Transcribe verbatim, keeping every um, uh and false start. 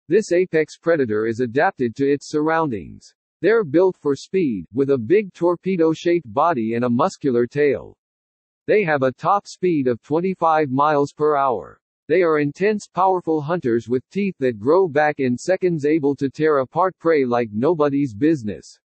This apex predator is adapted to its surroundings. They're built for speed, with a big torpedo-shaped body and a muscular tail. They have a top speed of twenty-five miles per hour. They are intense, powerful hunters with teeth that grow back in seconds, able to tear apart prey like nobody's business.